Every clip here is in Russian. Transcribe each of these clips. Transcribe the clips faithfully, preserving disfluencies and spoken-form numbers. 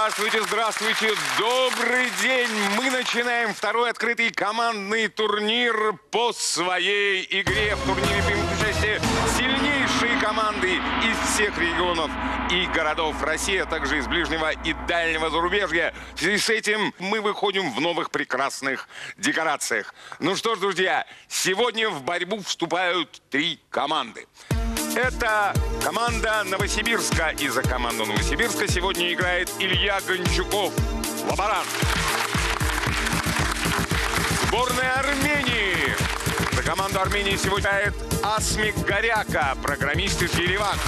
Здравствуйте, здравствуйте, добрый день! Мы начинаем второй открытый командный турнир по своей игре. В турнире примут участие сильнейшие команды из всех регионов и городов России, а также из ближнего и дальнего зарубежья. В связи с этим мы выходим в новых прекрасных декорациях. Ну что ж, друзья, сегодня в борьбу вступают три команды. Это команда Новосибирска. И за команду Новосибирска сегодня играет Илья Гончуков, лаборант. Сборная Армении. За команду Армении сегодня играет Асмик Горяка, программист из Еревана.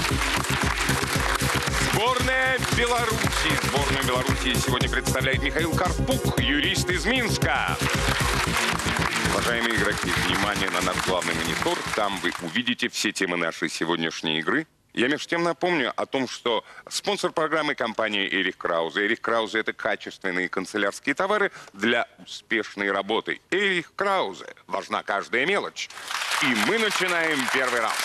Сборная Беларуси. Сборную Беларуси сегодня представляет Михаил Карпук, юрист из Минска. Уважаемые игроки, внимание на наш главный монитор. Там вы увидите все темы нашей сегодняшней игры. Я между тем напомню о том, что спонсор программы — компания Эрих Краузе. Эрих Краузе — это качественные канцелярские товары для успешной работы. Эрих Краузе. Важна каждая мелочь. И мы начинаем первый раунд.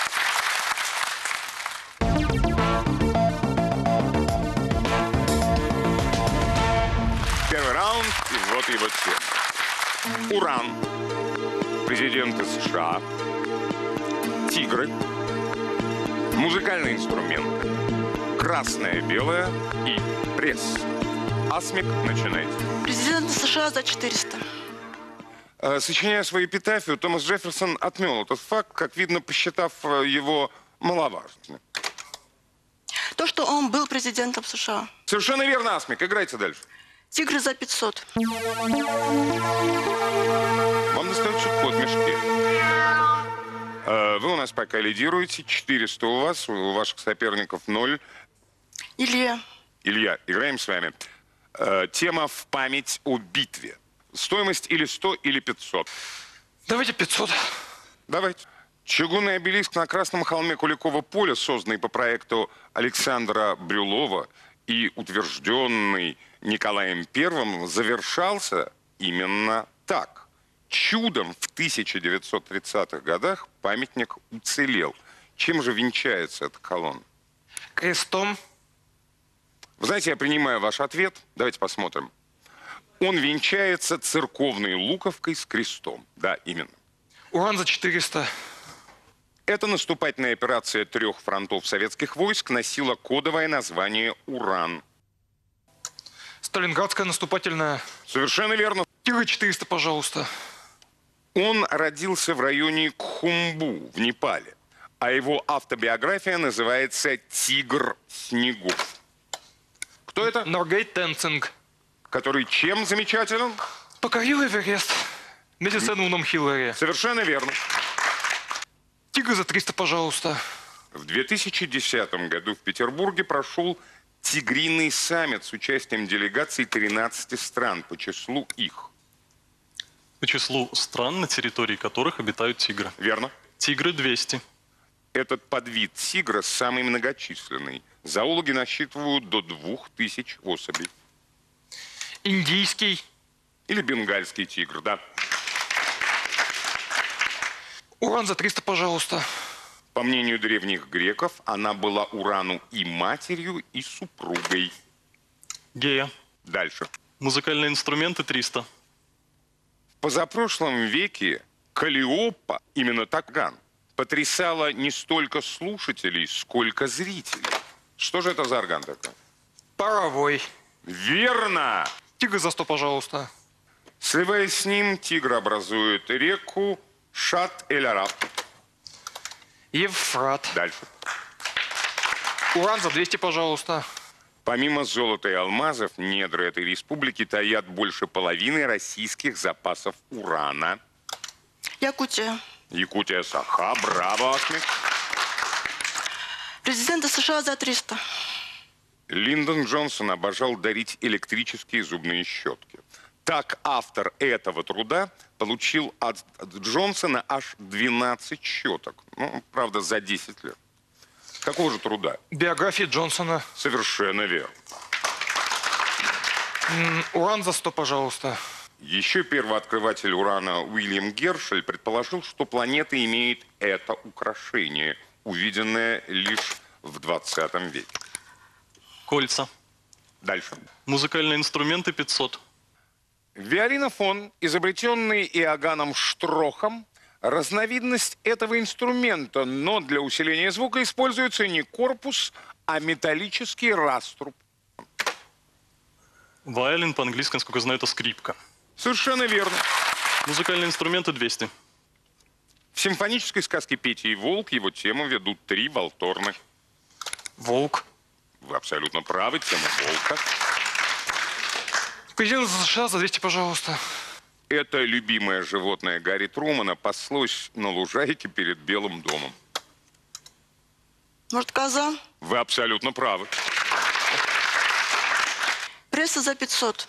Первый раунд, и вот его тема. Уран, президенты США, тигры, музыкальные инструменты, красное, белое и пресс. Асмик, начинайте. Президент США за четыреста. Сочиняя свою эпитафию, Томас Джефферсон отмел этот факт, как видно, посчитав его маловажным. То, что он был президентом США. Совершенно верно, Асмик. Играйте дальше. Тигры за пятьсот. Вам достается кот в мешке. Вы у нас пока лидируете. четыреста у вас, у ваших соперников ноль. Илья. Илья, играем с вами. Тема «В память о битве». Стоимость или сто, или пятьсот. Давайте пятьсот. Давайте. Чугунный обелиск на Красном холме Куликова поля, созданный по проекту Александра Брюлова и утвержденный Николаем Первым, завершался именно так. Чудом в тысяча девятьсот тридцатых годах памятник уцелел. Чем же венчается эта колонна? Крестом. Вы знаете, я принимаю ваш ответ. Давайте посмотрим. Он венчается церковной луковкой с крестом. Да, именно. Уран за четыреста. Эта наступательная операция трех фронтов советских войск носила кодовое название «Уран». Сталинградская наступательная. Совершенно верно. Тигры четыреста, пожалуйста. Он родился в районе Кхумбу в Непале, а его автобиография называется «Тигр снегов». Кто это? Норгей Тенцинг. Который чем замечателен? Покорил Эверест. Вместе с Эдмундом Хиллари. Совершенно верно. Тигры за триста, пожалуйста. В две тысячи десятом году в Петербурге прошел Тигриный саммит с участием делегаций тринадцати стран по числу их. По числу стран, на территории которых обитают тигры. Верно. Тигры двести. Этот подвид тигра самый многочисленный. Зоологи насчитывают до двух тысяч особей. Индийский. Или бенгальский тигр, да. Уран за триста, пожалуйста. По мнению древних греков, она была Урану и матерью, и супругой. Гея. Дальше. Музыкальные инструменты триста. В позапрошлом веке Каллиопа, именно так Ган, потрясала не столько слушателей, сколько зрителей. Что же это за орган такой? Паровой. Верно! Тигры за сто, пожалуйста. Сливаясь с ним, тигр образует реку Шат-эль-Араб. Евфрат. Дальше. Уран за двести, пожалуйста. Помимо золота и алмазов, недра этой республики таят больше половины российских запасов урана. Якутия. Якутия, Саха, браво, Асмик. Президента США за триста. Линдон Джонсон обожал дарить электрические зубные щетки. Так автор этого труда получил от Джонсона аж двенадцать щеток. Ну, правда, за десять лет. Какого же труда? Биография Джонсона. Совершенно верно. М, Уран за сто, пожалуйста. Еще первооткрыватель урана Уильям Гершель предположил, что планета имеет это украшение, увиденное лишь в двадцатом веке. Кольца. Дальше. Музыкальные инструменты пятьсот. Виолинофон, изобретенный Иоганном Штрохом, разновидность этого инструмента, но для усиления звука используется не корпус, а металлический раструб. Вайолин по-английски, насколько я знаю, это скрипка. Совершенно верно. Музыкальные инструменты двести. В симфонической сказке «Петя и волк» его тему ведут три валторны. Волк. Вы абсолютно правы, тема волка. Президент США за двести, пожалуйста. Это любимое животное Гарри Трумана паслось на лужайке перед Белым домом. Может, коза? Вы абсолютно правы. Пресса за пятьсот.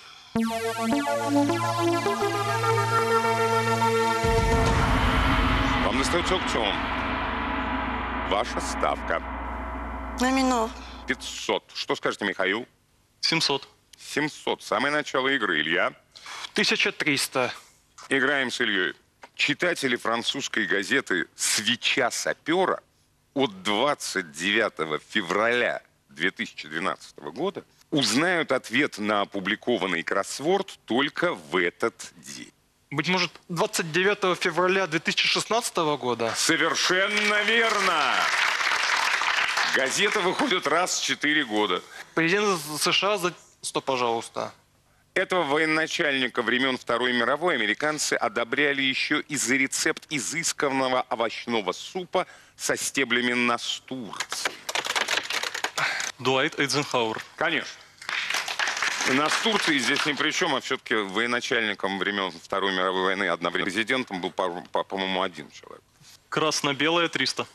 Вам достается аукцион. Ваша ставка. Номинал. пятьсот. Что скажете, Михаил? семьсот. семьсот. Самое начало игры. Илья. тысяча триста. Играем с Ильей. Читатели французской газеты «Свеча сапера» от двадцать девятого февраля две тысячи двенадцатого года узнают ответ на опубликованный кроссворд только в этот день. Быть может, двадцать девятого февраля две тысячи шестнадцатого года? Совершенно верно! Газета выходит раз в четыре года. Президент США за сто, пожалуйста. Этого военачальника времен Второй мировой американцы одобряли еще и за рецепт изысканного овощного супа со стеблями настурции. Дуайт Эйзенхауэр. Конечно. Настурции здесь ни при чем, а все-таки военачальником времен Второй мировой войны одновременно президентом был, по- по- по-моему, один человек. Красно-белое триста.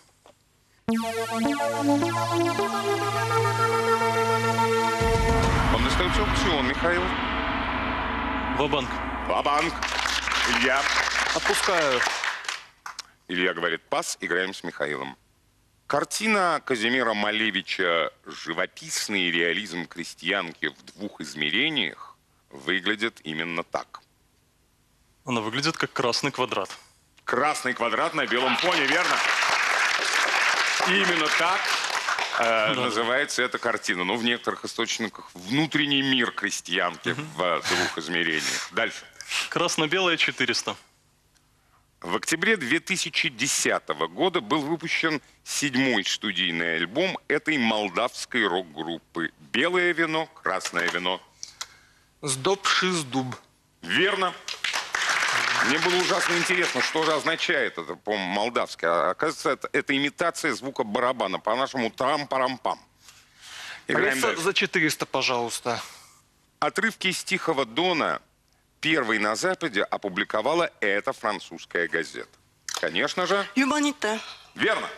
Вам достается аукцион, Михаил. Ва-банк. Ва-банк. Илья. Отпускаю. Илья говорит пас, играем с Михаилом. Картина Казимира Малевича «Живописный реализм крестьянки в двух измерениях» выглядит именно так. Она выглядит как красный квадрат. Красный квадрат на белом фоне, верно? Именно так э, Да. называется эта картина. Ну, в некоторых источниках внутренний мир крестьянки в двух измерениях. Дальше. Красно-белое четыреста. В октябре две тысячи десятого года был выпущен седьмой студийный альбом этой молдавской рок-группы. «Белое вино, красное вино». Сдоб шиздуб. Верно. Мне было ужасно интересно, что же означает это по-молдавски. А, оказывается, это, это имитация звука барабана. По-нашему трам-парам-пам. Играем Пресса дальше. за четыреста, пожалуйста. Отрывки из Тихого Дона первой на Западе опубликовала эта французская газета. Конечно же, Юманите. верно.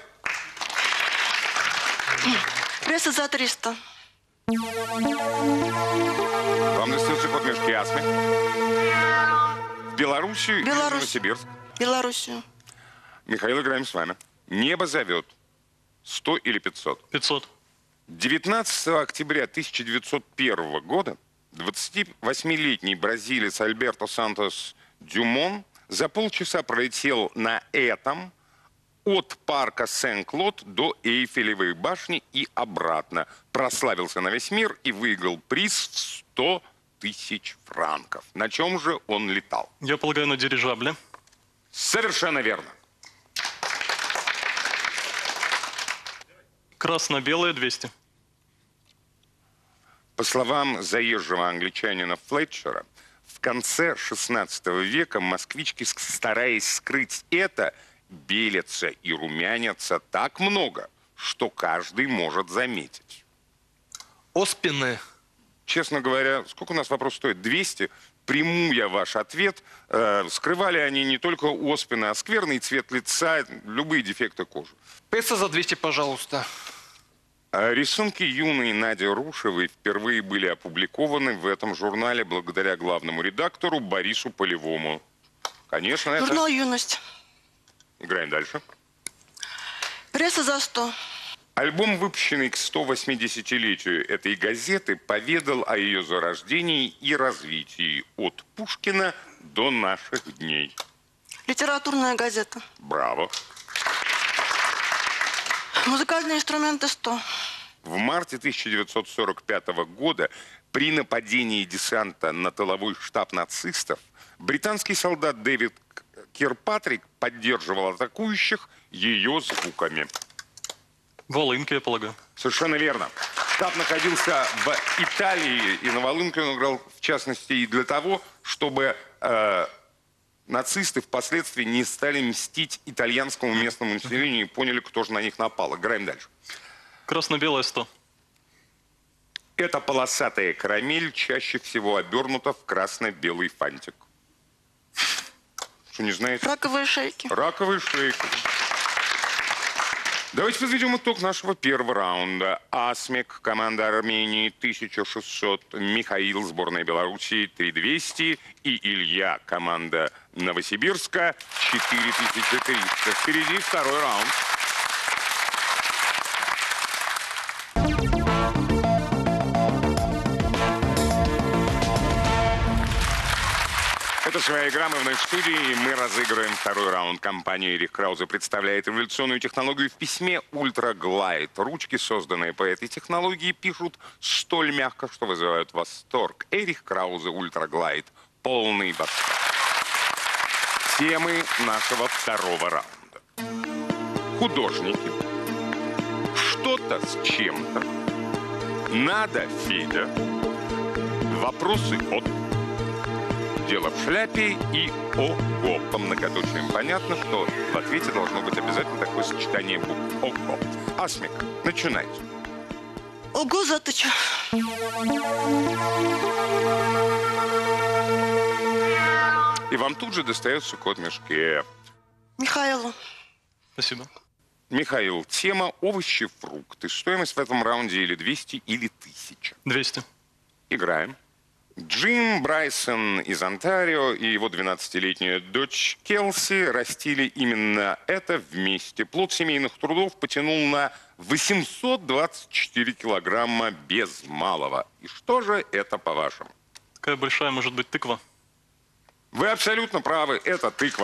Пресса за триста. Вам достается код мешки Асми. В Белоруссию или Беларусь. Новосибирск. Белоруссию. Михаил, играем с вами. Небо зовет. сто или пятьсот? пятьсот. девятнадцатого октября тысяча девятьсот первого года двадцативосьмилетний бразилец Альберто Сантос Дюмон за полчаса пролетел на этом от парка Сен-Клод до Эйфелевой башни и обратно. Прославился на весь мир и выиграл приз в сто тысяч франков. На чем же он летал? Я полагаю, на дирижабле. Совершенно верно. Красно-белое двести. По словам заезжего англичанина Флетчера, в конце шестнадцатого века москвички, стараясь скрыть это, белятся и румянятся так много, что каждый может заметить. Оспины. Честно говоря, сколько у нас вопрос стоит? двести? Приму я ваш ответ. Э, скрывали они не только оспины, а скверный цвет лица, любые дефекты кожи. Пресса за двести, пожалуйста. А рисунки юной Нади Рушевой впервые были опубликованы в этом журнале благодаря главному редактору Борису Полевому. Конечно, это... Журнал «Юность». Играем дальше. Пресса за сто. Альбом, выпущенный к сто восьмидесятилетию этой газеты, поведал о ее зарождении и развитии от Пушкина до наших дней. Литературная газета. Браво! Музыкальные инструменты сто. В марте тысяча девятьсот сорок пятого года При нападении десанта на тыловой штаб нацистов британский солдат Дэвид Кирпатрик поддерживал атакующих ее звуками. Волынка, я полагаю. Совершенно верно. Штаб находился в Италии, и на волынке он играл, в частности, и для того, чтобы э, нацисты впоследствии не стали мстить итальянскому местному населению и поняли, кто же на них напал. Играем дальше. Красно-белое сто. Эта полосатая карамель чаще всего обернута в красно-белый фантик. Что, не знаете? Раковые шейки. Раковые шейки. Давайте подведем итог нашего первого раунда. Асмик, команда Армении, тысяча шестьсот. Михаил, сборная Белоруссии, три тысячи двести. И Илья, команда Новосибирска, четыре тысячи триста. Впереди второй раунд. Это «Своя игра», мы вновь в студии, и мы разыгрываем второй раунд. Компания Эрих Краузе представляет революционную технологию в письме Ультра Глайд. Ручки, созданные по этой технологии, пишут столь мягко, что вызывают восторг. Эрих Краузе Ультра Глайд. Полный восторг. Темы нашего второго раунда. Художники. Что-то с чем-то. Надо, Федя. Вопросы от... Дело в шляпе и ого. По многоточиям понятно, что в ответе должно быть обязательно такое сочетание букв. Ого. Асмик, начинайте. Ого, Затыча. И вам тут же достается кот в мешке. Михайлу. Спасибо. Михаил, тема овощи, фрукты. Стоимость в этом раунде или двести, или тысяча. двести. Играем. Джим Брайсон из Онтарио и его двенадцатилетняя дочь Келси растили именно это вместе. Плод семейных трудов потянул на восемьсот двадцать четыре килограмма без малого. И что же это, по-вашему? Какая большая может быть тыква? Вы абсолютно правы, это тыква.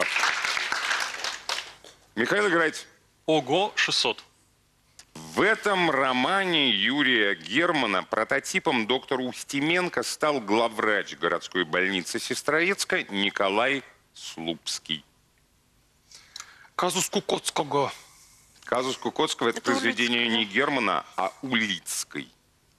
Михаил, играйте. Ого, шестьсот. В этом романе Юрия Германа прототипом доктора Устименко стал главврач городской больницы Сестрорецка Николай Слупский. Казус Кукоцкого. Казус Кукоцкого – это, Это произведение Улицкого. не Германа, а Улицкой.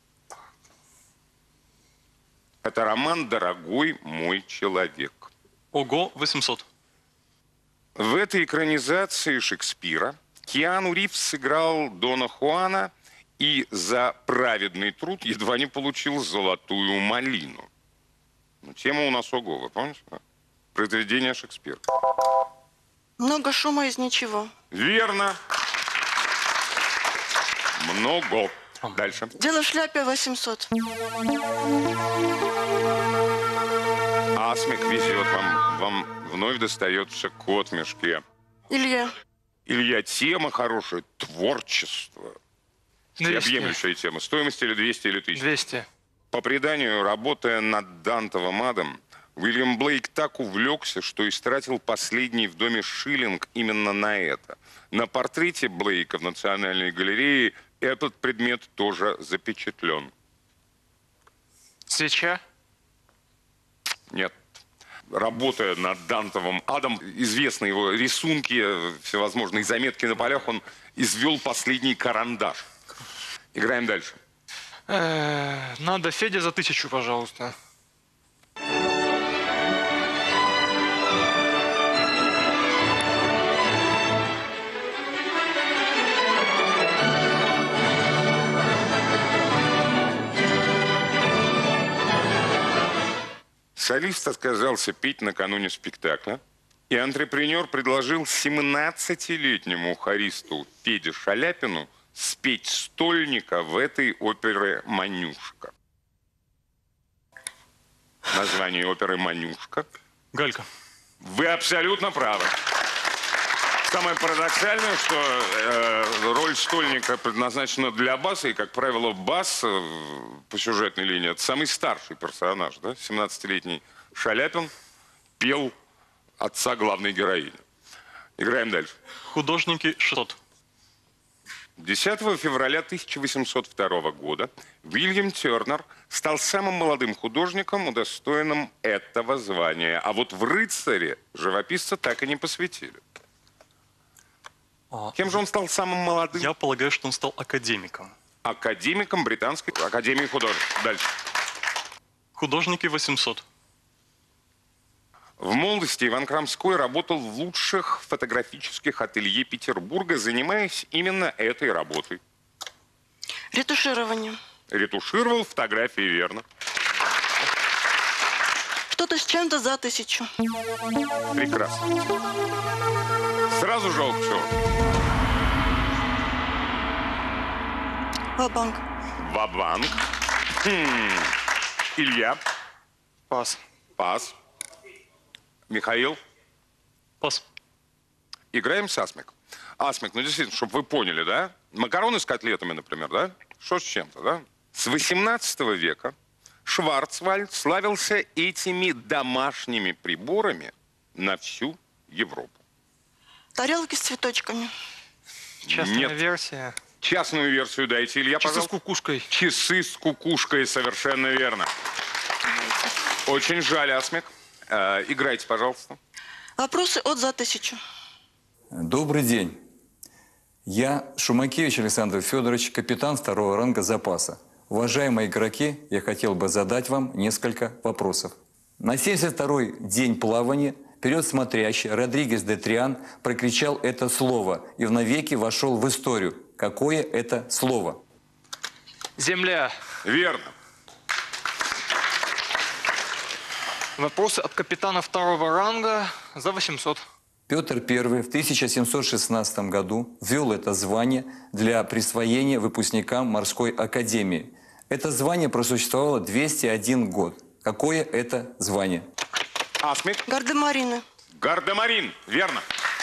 Это роман «Дорогой мой человек». Ого, восемьсот. В этой экранизации Шекспира Киану Ривз сыграл Дона Хуана и за праведный труд едва не получил золотую малину. Ну, тема у нас ого, вы помните? Произведение Шекспира. Много шума из ничего. Верно. Много. Дальше. Дело в шляпе восемьсот. Асмик везет вам. Вам вновь достается кот в мешке. Илья. Илья, тема хорошая. Творчество. Всеобъемлющая тема. Стоимость или двести, или тысяча? двести. По преданию, работая над Дантовым адом, Уильям Блейк так увлекся, что истратил последний в доме шиллинг именно на это. На портрете Блейка в Национальной галерее этот предмет тоже запечатлен. Свеча. Нет. Работая над Дантовым адом, известны его рисунки, всевозможные заметки на полях, он извел последний карандаш. Играем дальше. Э, надо Федя за тысячу, пожалуйста. Солист отказался петь накануне спектакля, и антрепренер предложил семнадцатилетнему хористу Феде Шаляпину спеть стольника в этой опере «Манюшка». Название оперы «Манюшка». Галька. Вы абсолютно правы. Самое парадоксальное, что э, роль стольника предназначена для баса, и, как правило, бас э, по сюжетной линии – это самый старший персонаж. Да? семнадцатилетний Шаляпин пел отца главной героини. Играем дальше. Художники шестьсот. десятого февраля тысяча восемьсот второго года Уильям Тернер стал самым молодым художником, удостоенным этого звания. А вот в рыцаре живописца так и не посвятили. А, Кем же он стал самым молодым? Я полагаю, что он стал академиком. Академиком Британской академии художеств. Дальше. Художники восемьсот. В молодости Иван Крамской работал в лучших фотографических ателье Петербурга, занимаясь именно этой работой. Ретуширование. Ретушировал фотографии, верно. Что-то с чем-то за тысячу. Прекрасно. Сразу же аукцион. Ва-банк. Ва-банк. Хм. Илья. Пас. Пас. Михаил. Пас. Играем с Асмик. Асмик, ну действительно, чтобы вы поняли, да? Макароны с котлетами, например, да? Что с чем-то, да? С восемнадцатого века Шварцвальд славился этими домашними приборами на всю Европу. Тарелки с цветочками. Частная Нет. версия. Частную версию дайте, Илья, Часы с пожалуйста. кукушкой. Часы с кукушкой, совершенно верно. Очень жаль, Асмик. Э, играйте, пожалуйста. Вопросы от за тысячу. Добрый день. Я Шумакевич Александр Федорович, капитан второго ранга запаса. Уважаемые игроки, я хотел бы задать вам несколько вопросов. На семьдесят второй день плавания вперед смотрящий Родригес де Триан прокричал это слово и в навеки вошел в историю. Какое это слово? Земля. Верно. Вопросы от капитана второго ранга за восемьсот. Петр Первый в тысяча семьсот шестнадцатом году ввел это звание для присвоения выпускникам морской академии. Это звание просуществовало двести один год. Какое это звание? Асмик. Гардемарины. Гардемарин. Верно.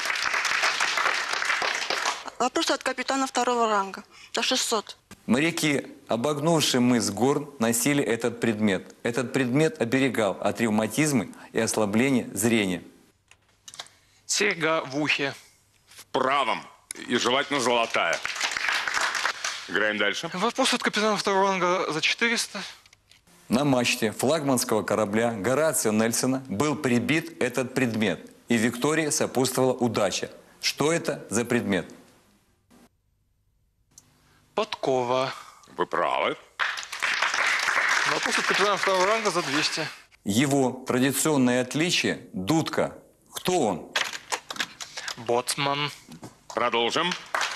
Вопросы от капитана второго ранга. За шестьсот. Моряки, обогнувшие мыс Горн, носили этот предмет. Этот предмет оберегал от ревматизма и ослабления зрения. Серьга в ухе. В правом. И желательно золотая. Играем дальше. Вопрос от капитана второго ранга за четыреста. На мачте флагманского корабля Горацио Нельсона был прибит этот предмет, и Виктории сопутствовала удача. Что это за предмет? Подкова. Вы правы. Вопрос от капитана второго ранга за двести. Его традиционное отличие – дудка. Кто он? Боцман. Продолжим.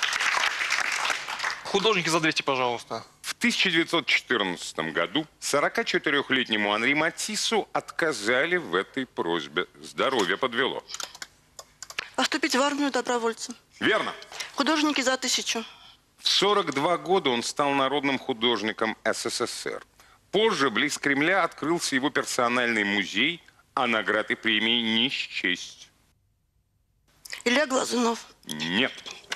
Художники за двести, пожалуйста. В тысяча девятьсот четырнадцатом году сорокачетырёхлетнему Анри Матиссу отказали в этой просьбе. Здоровье подвело. Поступить в армию добровольцем. Верно. Художники за тысячу. В сорок два года он стал народным художником СССР. Позже близ Кремля открылся его персональный музей, а наград и премии не счесть. Илья Глазунов. Нет.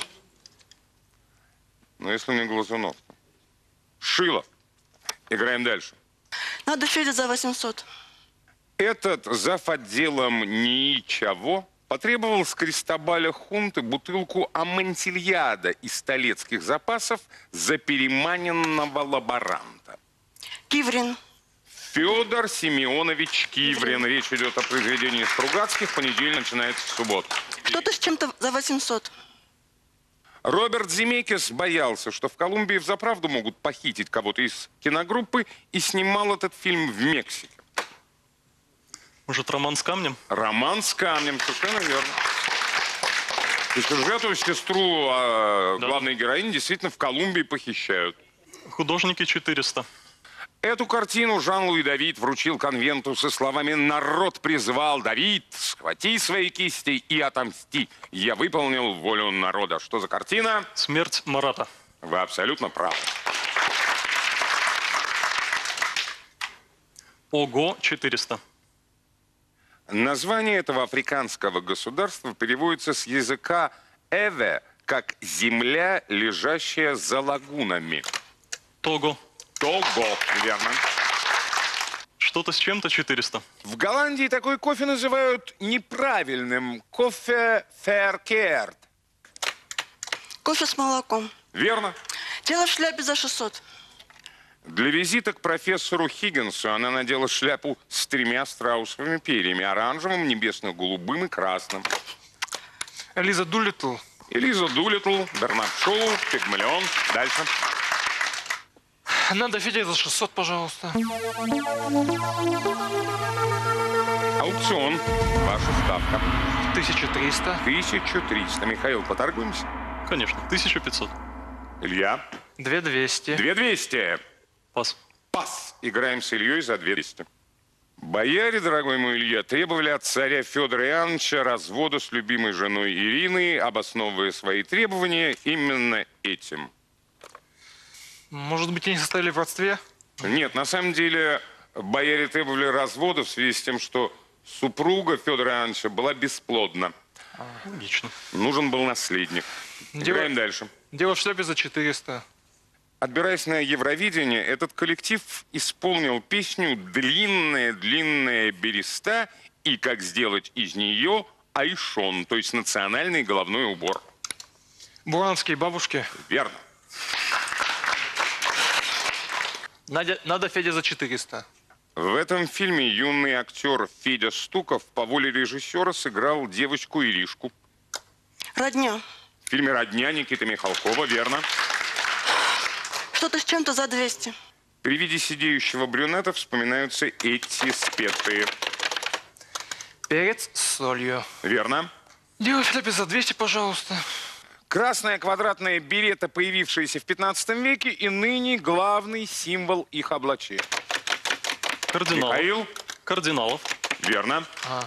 Но если не Глазунов. Шилов. Играем дальше. Надо Федя за восемьсот. Этот зав. Отделом ничего потребовал с Кристобаля Хунты бутылку Амантильяда из столетских запасов за переманенного лаборанта. Киврин. Федор Семенович Киврин. Речь идет о произведении Стругацких. Понедельник начинается в субботу. Что-то с чем-то за восемьсот. Роберт Земекис боялся, что в Колумбии взаправду могут похитить кого-то из киногруппы, и снимал этот фильм в Мексике. Может, роман с камнем? Роман с камнем, совершенно верно. И сюжету сестру а, Да. главной героини действительно в Колумбии похищают. Художники четыреста. Эту картину Жан-Луи Давид вручил конвенту со словами: «Народ призвал, Давид, схвати свои кисти и отомсти. Я выполнил волю народа». Что за картина? Смерть Марата. Вы абсолютно правы. Ого, четыреста. Название этого африканского государства переводится с языка «эве» как «земля, лежащая за лагунами». Того. Того, верно. Что-то с чем-то четыреста. В Голландии такой кофе называют неправильным. Кофе феркерт. Кофе с молоком. Верно. Дело в шляпе за шестьсот. Для визита к профессору Хиггинсу она надела шляпу с тремя страусовыми перьями. Оранжевым, небесно-голубым и красным. Лиза Дулиттл. Элиза Дулиттл, Бернард Шоу, Пигмалион. Дальше. Надо Федя за шестьсот, пожалуйста. Аукцион. Ваша ставка. тысяча триста. тысяча триста. Михаил, поторгуемся? Конечно, тысяча пятьсот. Илья. две двести. две двести. Пас. Пас. Играем с Ильей за две двести. Бояре, дорогой мой Илья, требовали от царя Федора Иоанновича развода с любимой женой Ириной, обосновывая свои требования именно этим. Может быть, они состояли в родстве? Нет, на самом деле бояре требовали развода в связи с тем, что супруга Федора Иоанновича была бесплодна. Логично. Нужен был наследник. Дело- Играем дальше. Дело в шляпе за четыреста. Отбираясь на Евровидение, этот коллектив исполнил песню «Длинная-длинная береста» и «Как сделать из нее айшон», то есть национальный головной убор. Буранские бабушки. Верно. Надя, надо Федя за четыреста. В этом фильме юный актер Федя Стуков по воле режиссера сыграл девочку Иришку. Родня. В фильме «Родня» Никиты Михалкова. Верно. Что-то с чем-то за двести. При виде сидеющего брюнета вспоминаются эти спетые. Перец с солью. Верно. Дело в шляпе за двести, пожалуйста. Красная квадратная берета, появившаяся в пятнадцатом веке, и ныне главный символ их облачения. Кардиналов. Михаил. Кардиналов. Верно. А,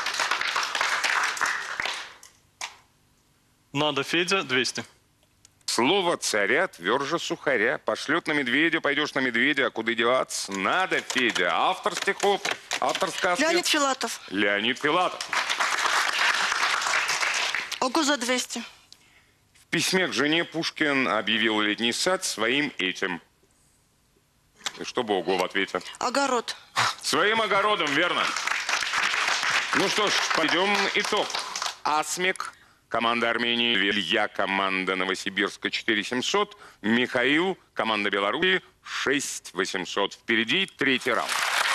Надо Федя двести. Слово царя тверже сухаря. Пошлет на медведя, пойдешь на медведя, а куда деваться? Надо, Федя. Автор стихов, автор сказки. Леонид Филатов. Леонид Филатов. Ого за двести. В письме к жене Пушкин объявил летний сад своим этим. И что Богу в ответе? Огород. Своим огородом, верно. Ну что ж, пойдем итог. Асмик, команда Армении, Илья, команда Новосибирска четыре семьсот, Михаил, команда Беларуси шесть восемьсот. Впереди третий раунд.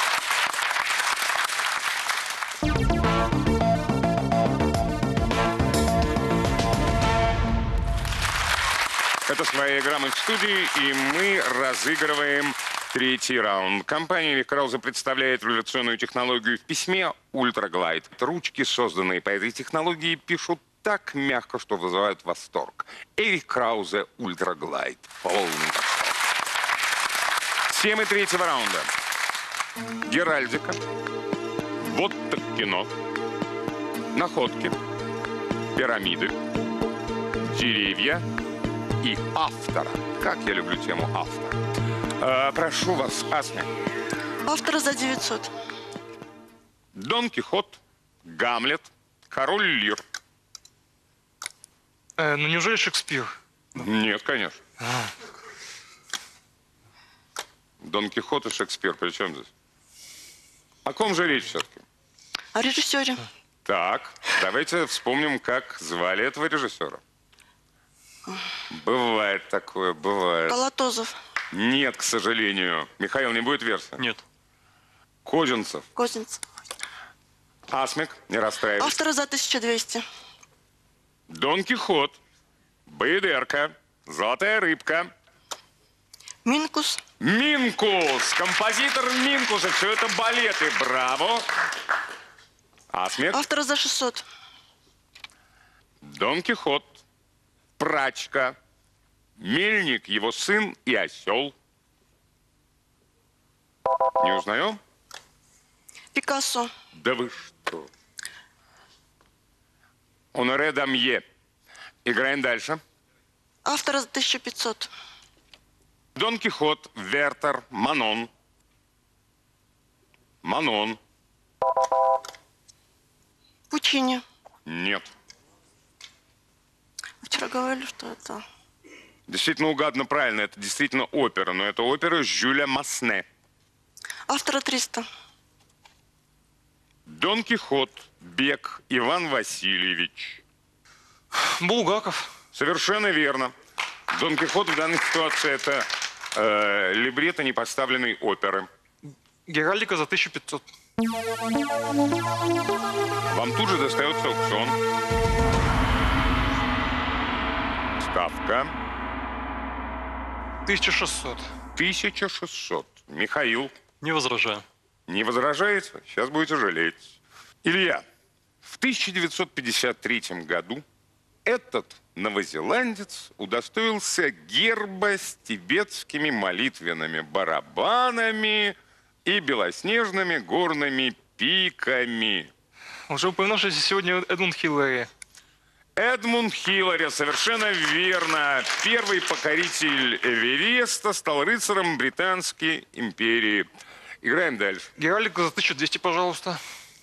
Это «Своя игра», мы в студии, и мы разыгрываем третий раунд. Компания Эрих Краузе представляет революционную технологию в письме «Ультраглайд». Ручки, созданные по этой технологии, пишут так мягко, что вызывают восторг. Эрих Краузе «Ультраглайд». Полный восторг. Темы третьего раунда. Геральдика. Вот так кино. Находки. Пирамиды. Деревья. И автора. Как я люблю тему автора. А, прошу вас, Асмик. Автора за девятьсот. Дон Кихот, Гамлет, Король Лир. э, ну неужели Шекспир? Нет, конечно. Дон Кихот и Шекспир. При чем здесь? О ком же речь все-таки? О режиссере. Так, давайте вспомним, как звали этого режиссера. Бывает такое, бывает. Колотозов. Нет, к сожалению. Михаил, не будет версии? Нет. Козинцев. Козинцев. Асмик, не расстраивайся. Автора за тысяча двести. Дон Кихот. Баедерка. Золотая рыбка. Минкус. Минкус. Композитор Минкуса. Все это балеты. Браво. Асмик. Автора за шестьсот. Дон Кихот. Прачка. Мельник, его сын и осел. Не узнаем? Пикассо. Да вы что? Оноре Дамье. Играем дальше. Автора за тысяча пятьсот. Дон Кихот, Вертер, Манон. Манон. Пучини. Нет. Вчера говорили, что это... Действительно угадано правильно. Это действительно опера. Но это опера Жюля Масне. Автора триста. Дон Кихот, Бек, Иван Васильевич. Булгаков. Совершенно верно. Дон Кихот в данной ситуации это э, либретто непоставленной оперы. Геральдика за тысячу пятьсот. Вам тут же достается аукцион. Ставка. тысяча шестьсот. тысяча шестьсот. Михаил, Не возражаю. не возражаете? Сейчас будете жалеть. Илья, в тысяча девятьсот пятьдесят третьем году этот новозеландец удостоился герба с тибетскими молитвенными барабанами и белоснежными горными пиками. Уже упоминавшийся сегодня Эдмунд Хиллари. Эдмунд Хиллари, совершенно верно. Первый покоритель Эвереста стал рыцарем Британской империи. Играем дальше. Геральдика за тысячу двести, пожалуйста.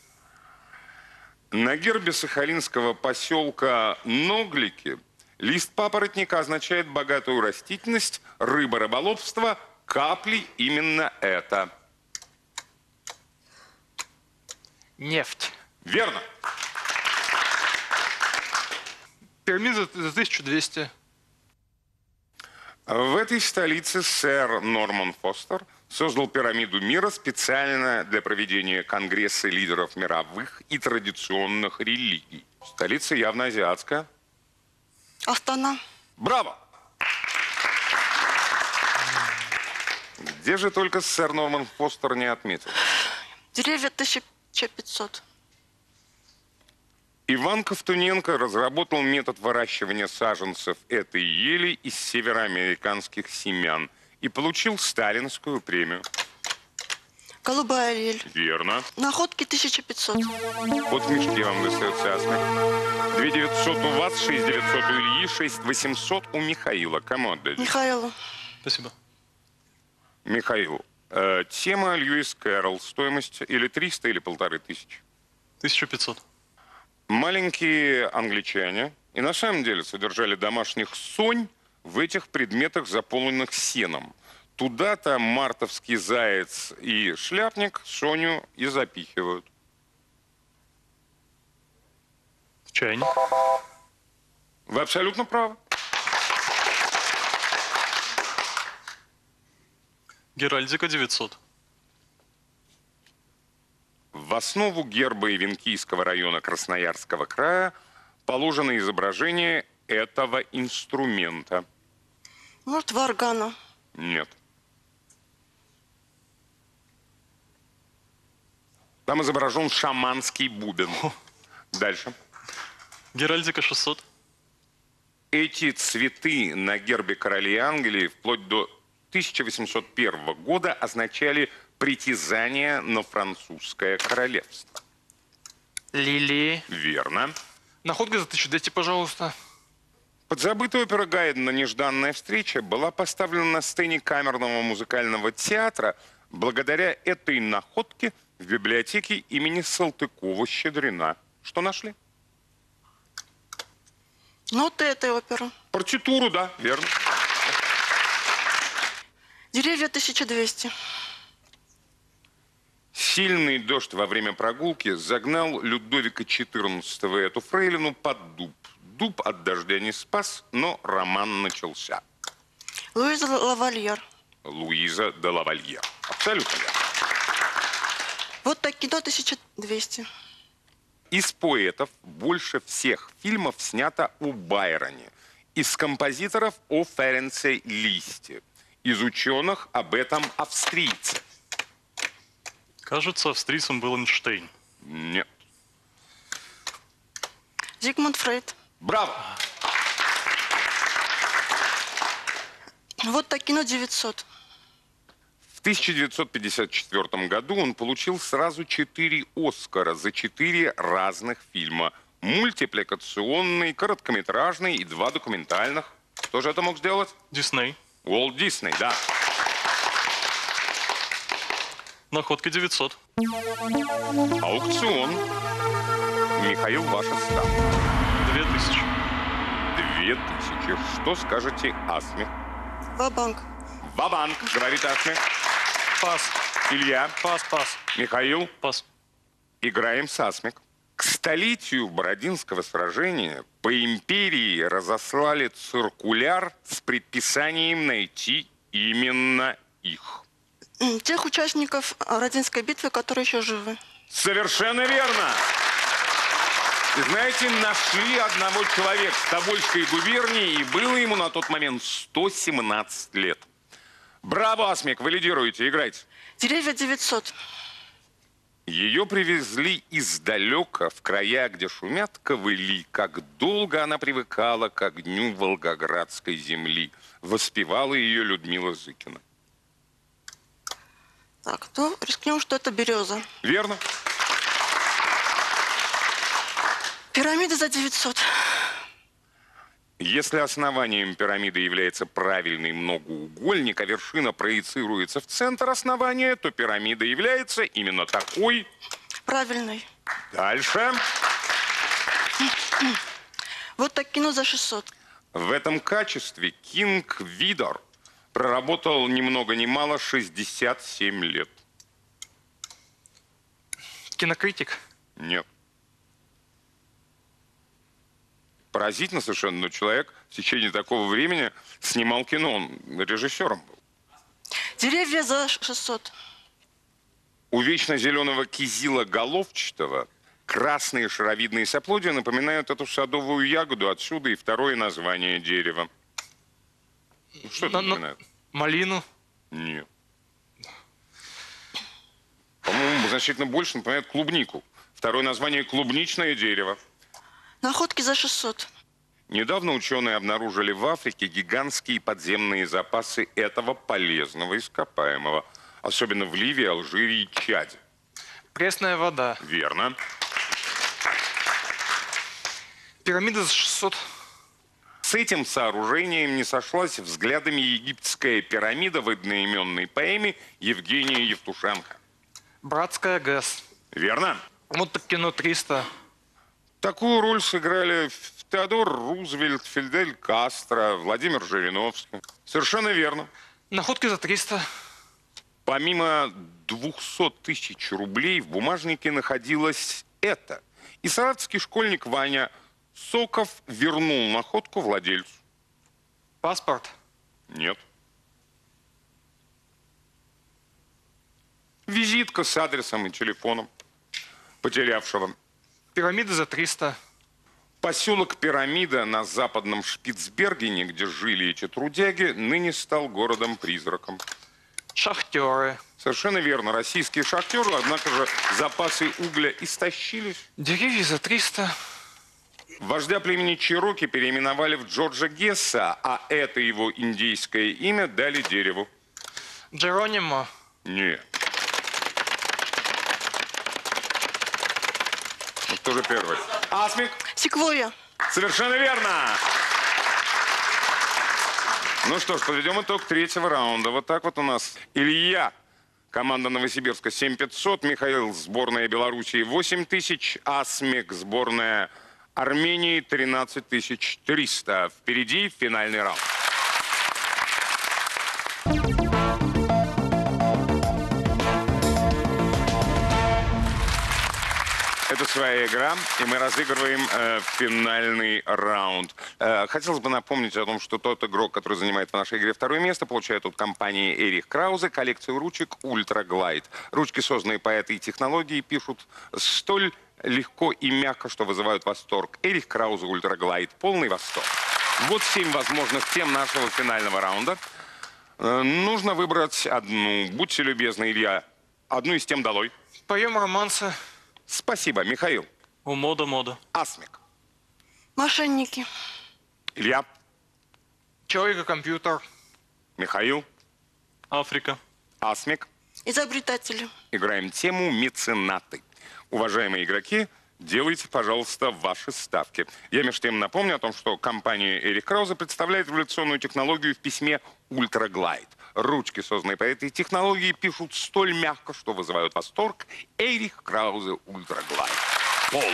На гербе сахалинского поселка Ноглики лист папоротника означает богатую растительность, рыборыболовство, капли именно это. Нефть. Верно. Пирамида за тысячу двести. В этой столице сэр Норман Фостер создал пирамиду мира специально для проведения конгресса лидеров мировых и традиционных религий. Столица явно азиатская. Астана. Браво! Где же только сэр Норман Фостер не отметил? Деревья тысяча пятьсот. Иван Ковтуненко разработал метод выращивания саженцев этой ели из североамериканских семян и получил сталинскую премию. Голубая лиль. Верно. Находки тысяча пятьсот. Вот в мешке вам достается асмик. две девятьсот у вас, шесть девятьсот у Ильи, шесть восемьсот у Михаила. Кому отдадите? Михаилу. Спасибо. Михаил. Э, тема Льюис Кэрролл. Стоимость или триста, или полторы тысячи. тысяча пятьсот. Маленькие англичане и на самом деле содержали домашних сонь в этих предметах, заполненных сеном. Туда-то мартовский заяц и шляпник соню и запихивают. Чайник. Вы абсолютно правы. Геральдика девятьсот. В основу герба Ивенкийского района Красноярского края положено изображение этого инструмента. Может, варгана. Нет. Там изображен шаманский бубен. Дальше. Геральдика шестьсот. Эти цветы на гербе королей Англии вплоть до тысяча восемьсот первого года означали притязание на французское королевство. Лилии. Верно. Находка за тысячу двести, пожалуйста. Подзабытая опера Гайдена «Нежданная встреча» была поставлена на сцене камерного музыкального театра благодаря этой находке в библиотеке имени Салтыкова-Щедрина. Что нашли? Ноты этой оперы. Партитуру, да, верно. Деревья тысяча двести. Сильный дождь во время прогулки загнал Людовика четырнадцатого и эту фрейлину под дуб. Дуб от дождя не спас, но роман начался. Луиза Лавальер. Луиза де Лавальер. Абсолютно верно. Вот так кино тысяча двести. Из поэтов больше всех фильмов снято о Байроне. Из композиторов о Ференце Листе. Из ученых об этом австрийце. Кажется, австрийцем был Эйнштейн. Нет. Зигмунд Фрейд. Браво! Вот так кино девятьсот. В тысяча девятьсот пятьдесят четвёртом году он получил сразу четыре Оскара за четыре разных фильма. Мультипликационный, короткометражный и два документальных. Кто же это мог сделать? Дисней. Уолт Дисней, да. Находка девятьсот. Аукцион. Михаил, ваша ставка. Две тысячи. Две тысячи. Что скажете Асме? Ва-банк. Ва-банк, говорит Асме. Пас. Илья. Пас, пас. Михаил. Пас. Играем с Асмик. Кстати. столетию Бородинского сражения по империи разослали циркуляр с предписанием найти именно их. М, Тех участников Бородинской битвы, которые еще живы. Совершенно верно. И знаете, нашли одного человека в Тобольской губернии, и было ему на тот момент сто семнадцать лет. Браво, Асмик, вы лидируете, играйте. Деревья девятьсот. Ее привезли издалека, в края, где шумят ковыли. Как долго она привыкала к огню волгоградской земли. Воспевала ее Людмила Зыкина. Так, то рискнем, что это береза. Верно? Пирамида за девятьсот. Если основанием пирамиды является правильный многоугольник, а вершина проецируется в центр основания, то пирамида является именно такой. Правильный. Дальше. Вот так кино за шестьсот. В этом качестве Кинг Видор проработал ни много ни мало шестьдесят семь лет. Кинокритик. Нет. Поразительно совершенно, но человек в течение такого времени снимал кино, он режиссером был. Деревья за шестьсот. У вечно зеленого кизила головчатого красные шаровидные соплодия напоминают эту садовую ягоду, отсюда и второе название дерева. Ну, что это На- на- напоминает? Малину. Нет. По-моему, значительно больше напоминает клубнику. Второе название – клубничное дерево. Находки за шестьсот. Недавно ученые обнаружили в Африке гигантские подземные запасы этого полезного ископаемого. Особенно в Ливии, Алжире и Чаде. Пресная вода. Верно. Пирамида за шестьсот. С этим сооружением не сошлась взглядами египетская пирамида в одноименной поэме Евгения Евтушенко. Братская ГЭС. Верно. Вот так кино триста. Такую роль сыграли Теодор Рузвельт, Фидель Кастро, Владимир Жириновский. Совершенно верно. Находки за триста. Помимо двухсот тысяч рублей в бумажнике находилось это. И саратовский школьник Ваня Соков вернул находку владельцу. Паспорт. Нет. Визитка с адресом и телефоном потерявшего. Пирамида за триста. Поселок Пирамида на западном Шпицбергене, где жили эти трудяги, ныне стал городом-призраком. Шахтеры. Совершенно верно. Российские шахтеры, однако же запасы угля истощились. Деревья за триста. Вождя племени Чероки переименовали в Джорджа Гесса, а это его индейское имя дали дереву. Джеронимо. Нет. Ну, кто же первый? Асмик. Секвойя. Совершенно верно. Ну что ж, подведем итог третьего раунда. Вот так вот у нас Илья, команда Новосибирска семь пятьсот, Михаил, сборная Белоруссии восемь тысяч, Асмик, сборная Армении тринадцать тысяч триста. Впереди финальный раунд. Это своя игра, и мы разыгрываем э, финальный раунд. Э, хотелось бы напомнить о том, что тот игрок, который занимает в нашей игре второе место, получает от компании Эрих Краузе коллекцию ручек Ультра Глайд. Ручки, созданные по этой технологии, пишут столь легко и мягко, что вызывают восторг. Эрих Краузе Ультра Глайд. Полный восторг. Вот семь возможных тем нашего финального раунда. Э, нужно выбрать одну. Будьте любезны, Илья. Одну из тем долой. Поем романсы. Спасибо, Михаил. У мода-мода. Асмик. Мошенники. Илья. Человек и компьютер. Михаил. Африка. Асмик. Изобретатели. Играем тему меценаты. Уважаемые игроки, делайте, пожалуйста, ваши ставки. Я между тем напомню о том, что компания Эрих Краузе представляет революционную технологию в письме Ультра Глайд. Ручки, созданные по этой технологии, пишут столь мягко, что вызывают восторг. Эрих Краузе Ультра Глайд. Полный.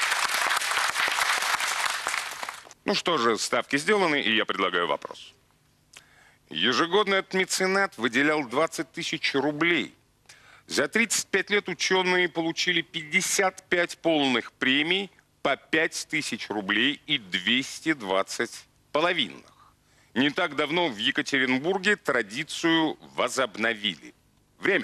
Ну что же, ставки сделаны, и я предлагаю вопрос. Ежегодно этот меценат выделял двадцать тысяч рублей За тридцать пять лет ученые получили пятьдесят пять полных премий по пять тысяч рублей и двести двадцать половинных. Не так давно в Екатеринбурге традицию возобновили. Время.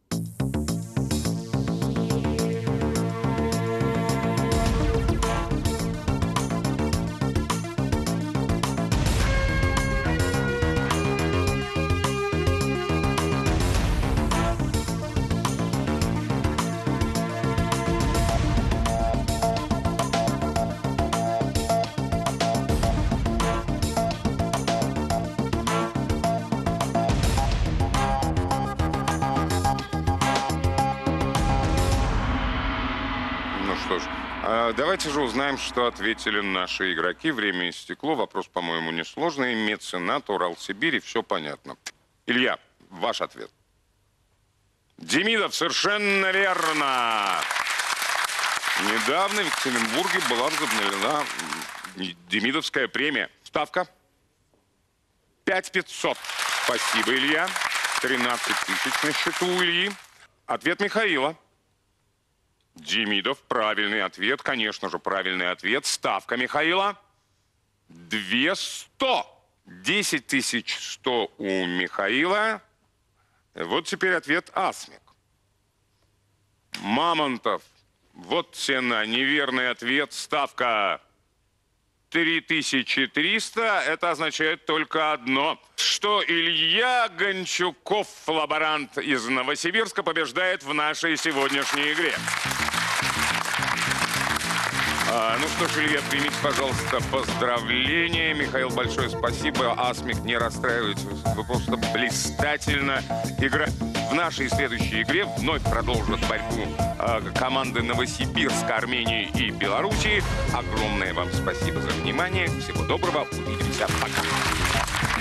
Ну что ж, а давайте же узнаем, что ответили наши игроки. Время истекло. Вопрос, по-моему, несложный. Меценат, Урал-Сибирь, все понятно. Илья, ваш ответ. Демидов, совершенно верно. Недавно в Екатеринбурге была возобновлена Демидовская премия. Ставка? пять пятьсот. Спасибо, Илья. тринадцать тысяч на счету у Ильи. Ответ Михаила. Демидов, правильный ответ. Конечно же, правильный ответ. Ставка Михаила. две сто. десять тысяч сто у Михаила. Вот теперь ответ Асмик. Мамонтов. Вот цена. Неверный ответ. Ставка три тысячи триста. Это означает только одно, что Илья Гончуков, лаборант из Новосибирска, побеждает в нашей сегодняшней игре. А, ну что ж, Илья, примите, пожалуйста, поздравления. Михаил, большое спасибо. Асмик, не расстраивайтесь, вы просто блистательно играете. В нашей следующей игре вновь продолжат борьбу э, команды Новосибирск, Армении и Белоруссии. Огромное вам спасибо за внимание. Всего доброго. Увидимся. Пока.